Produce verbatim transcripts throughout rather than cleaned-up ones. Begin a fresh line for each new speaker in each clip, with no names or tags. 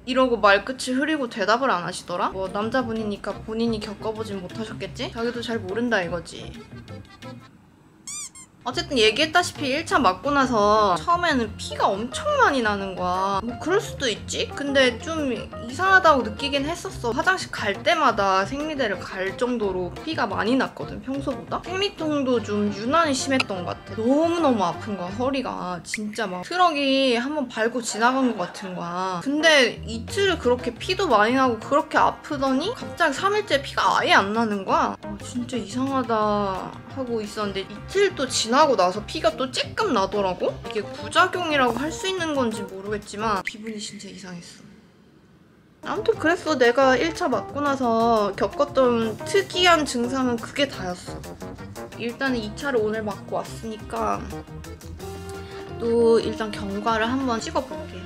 이러고 말끝이 흐리고 대답을 안 하시더라? 뭐 남자분이니까 본인이 겪어보진 못하셨겠지? 자기도 잘 모른다 이거지. 어쨌든 얘기했다시피 일 차 맞고 나서 처음에는 피가 엄청 많이 나는 거야. 뭐 그럴 수도 있지? 근데 좀 이상하다고 느끼긴 했었어. 화장실 갈 때마다 생리대를 갈 정도로 피가 많이 났거든, 평소보다. 생리통도 좀 유난히 심했던 것 같아. 너무너무 아픈 거야, 허리가. 진짜 막 트럭이 한번 밟고 지나간 것 같은 거야. 근데 이틀을 그렇게 피도 많이 나고 그렇게 아프더니 갑자기 삼 일째 피가 아예 안 나는 거야. 어, 진짜 이상하다 하고 있었는데 이틀 또 지나고 나서 피가 또 쬐끔 나더라고? 이게 부작용이라고 할 수 있는 건지 모르겠지만 기분이 진짜 이상했어. 아무튼 그랬어. 내가 일 차 맞고 나서 겪었던 특이한 증상은 그게 다였어. 일단은 이 차를 오늘 맞고 왔으니까 또 일단 경과를 한번 찍어볼게.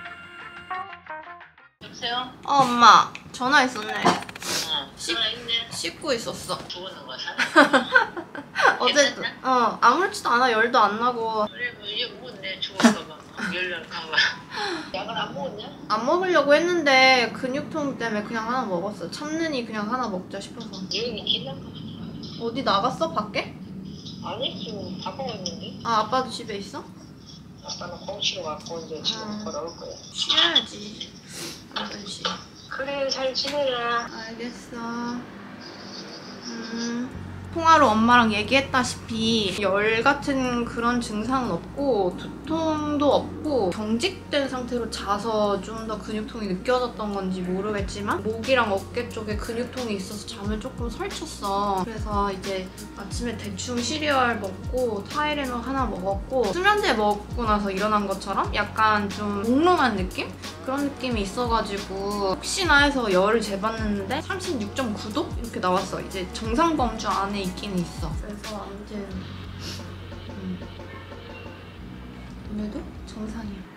여보세요?
어, 엄마. 전화했었네.
어,
씻-
전화했네.
씻고 있었어.
죽었는 거야?
어제도. 어, 아무렇지도 않아. 열도 안 나고.
그래, 뭐 이제 먹었네. 죽을까봐. 열날까봐. 약은 안 먹었냐?
안 먹으려고 했는데 근육통 때문에 그냥 하나 먹었어. 참느니 그냥 하나 먹자 싶어서.
여기 기다릴까?
어디 나갔어? 밖에?
아니, 지금 바꿔고 있는데.
아, 아빠도 집에 있어?
아빠는 공치로 갖고 이제 지금
음.
걸어올 거야.
쉬어야지. 아빠는 쉬어.
그래, 잘 지내라.
알겠어. 음. 통화로 엄마랑 얘기했다시피 열 같은 그런 증상은 없고 두통도 없고 경직된 상태로 자서 좀 더 근육통이 느껴졌던 건지 모르겠지만 목이랑 어깨 쪽에 근육통이 있어서 잠을 조금 설쳤어. 그래서 이제 아침에 대충 시리얼 먹고 타이레놀 하나 먹었고 수면제 먹고 나서 일어난 것처럼 약간 좀 몽롱한 느낌? 그런 느낌이 있어가지고 혹시나 해서 열을 재봤는데 삼십육 점 구 도? 이렇게 나왔어. 이제 정상 범주 안에 있긴 있어. 그래서 아무튼 음. 오늘도 정상이야.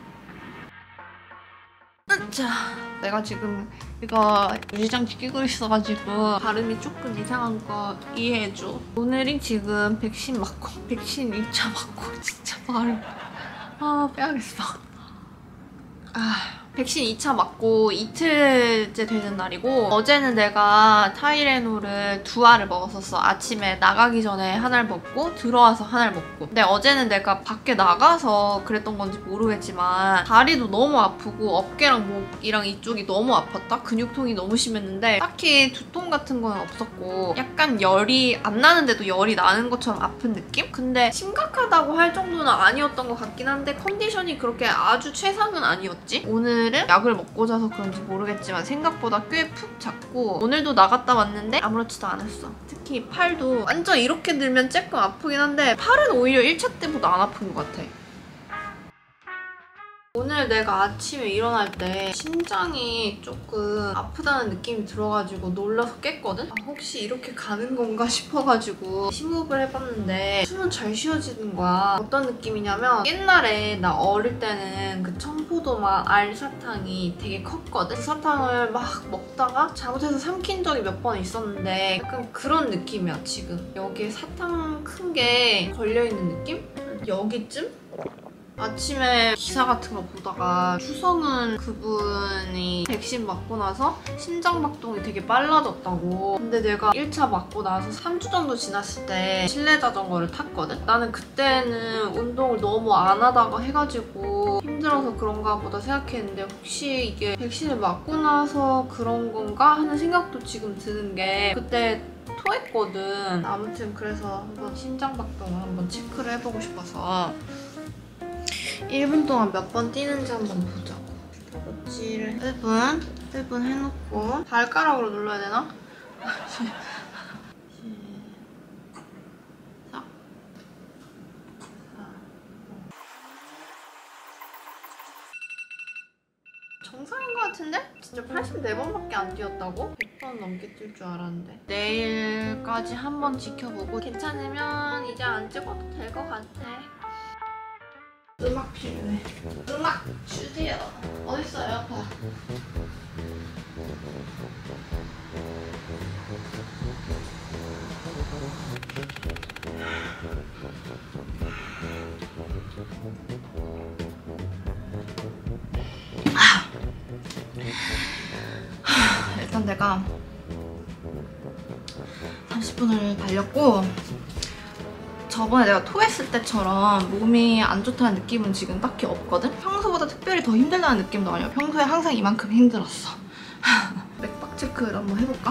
자, 내가 지금 이거 유리장치 끼고 있어가지고 발음이 조금 이상한 거 이해해줘. 오늘이 지금 백신 맞고 백신 이 차 맞고 진짜 발음 아 빼야겠어. 아, 백신 이 차 맞고 이틀째 되는 날이고 어제는 내가 타이레놀을 두 알을 먹었었어. 아침에 나가기 전에 하나를 먹고 들어와서 하나를 먹고. 근데 어제는 내가 밖에 나가서 그랬던 건지 모르겠지만 다리도 너무 아프고 어깨랑 목이랑 이쪽이 너무 아팠다? 근육통이 너무 심했는데 딱히 두통 같은 건 없었고 약간 열이 안 나는데도 열이 나는 것처럼 아픈 느낌? 근데 심각하다고 할 정도는 아니었던 것 같긴 한데 컨디션이 그렇게 아주 최상은 아니었지? 오늘은 약을 먹고 자서 그런지 모르겠지만 생각보다 꽤 푹 잤고 오늘도 나갔다 왔는데 아무렇지도 않았어. 특히 팔도 완전 이렇게 들면 조금 아프긴 한데 팔은 오히려 일 차 때보다 안 아픈 것 같아. 오늘 내가 아침에 일어날 때 심장이 조금 아프다는 느낌이 들어가지고 놀라서 깼거든? 아, 혹시 이렇게 가는 건가 싶어가지고 심호흡을 해봤는데 숨은 잘 쉬어지는 거야. 어떤 느낌이냐면 옛날에 나 어릴 때는 그 청포도맛 알사탕이 되게 컸거든? 그 사탕을 막 먹다가 잘못해서 삼킨 적이 몇 번 있었는데 약간 그런 느낌이야 지금. 여기에 사탕 큰 게 걸려있는 느낌? 여기쯤? 아침에 기사 같은 거 보다가 추성은 그분이 백신 맞고 나서 심장박동이 되게 빨라졌다고. 근데 내가 일 차 맞고 나서 삼 주 정도 지났을 때 실내 자전거를 탔거든? 나는 그때는 운동을 너무 안 하다가 해가지고 힘들어서 그런가 보다 생각했는데 혹시 이게 백신을 맞고 나서 그런 건가 하는 생각도 지금 드는 게 그때 토했거든. 아무튼 그래서 한번 심장박동을 한번 체크를 해보고 싶어서 일 분 동안 몇 번 뛰는지 한번 보자고. 걷지를 일 분, 일 분 해놓고 발가락으로 눌러야 되나? 시작. 정상인 것 같은데? 진짜 팔십사 번밖에 안 뛰었다고? 백 번 넘게 뛸 줄 알았는데. 내일까지 한번 지켜보고 괜찮으면 이제 안 찍어도 될 것 같아. 음악 필요해. 음악 주세요. 어딨어요? 봐. 아, 일단 내가 삼십 분을 달렸고 저번에 내가 토했을 때처럼 몸이 안 좋다는 느낌은 지금 딱히 없거든? 평소보다 특별히 더 힘들다는 느낌도 아니야. 평소에 항상 이만큼 힘들었어. 맥박 체크를 한번 해볼까?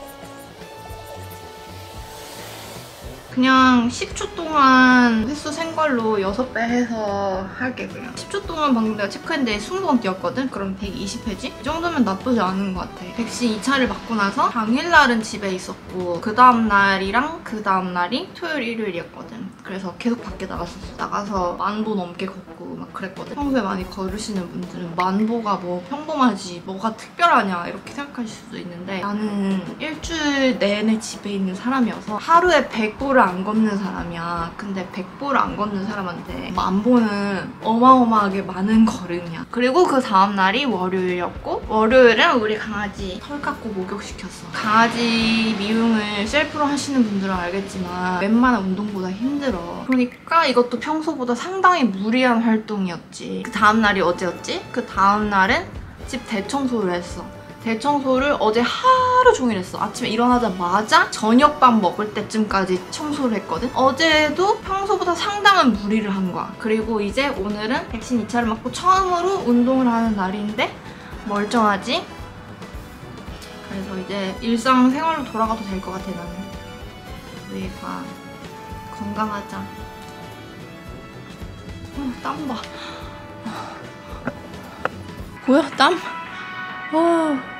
그냥 십 초 동안 횟수 센 걸로 여섯 배 해서 할게 그냥. 십 초 동안 방금 내가 체크했는데 이십 번 뛰었거든? 그럼 백이십 회지? 이 정도면 나쁘지 않은 것 같아. 백신 이 차를 맞고 나서 당일날은 집에 있었고 그 다음 날이랑 그 다음 날이 토요일, 일요일이었거든. 그래서 계속 밖에 나갔었어. 나가서 만보 넘게 걷고 막 그랬거든. 평소에 많이 걸으시는 분들은 만보가 뭐 평범하지 뭐가 특별하냐 이렇게 생각하실 수도 있는데 나는 일주일 내내 집에 있는 사람이어서 하루에 백 보를 안 걷는 사람이야. 근데 백 보를 안 걷는 사람한테 만보는 어마어마하게 많은 걸음이야. 그리고 그 다음 날이 월요일이었고 월요일은 우리 강아지 털 깎고 목욕시켰어. 강아지 미용을 셀프로 하시는 분들은 알겠지만 웬만한 운동보다 힘들어. 그러니까 이것도 평소보다 상당히 무리한 활동이었지. 그 다음 날이 어제였지? 그 다음 날은 집 대청소를 했어. 대청소를 어제 하루 종일 했어. 아침에 일어나자마자 저녁밥 먹을 때쯤까지 청소를 했거든? 어제도 평소보다 상당한 무리를 한 거야. 그리고 이제 오늘은 백신 이 차를 맞고 처음으로 운동을 하는 날인데 멀쩡하지? 그래서 이제 일상생활로 돌아가도 될 것 같아 나는. 우리 다 건강하자. 어, 땀 봐. 보여? 땀? 어.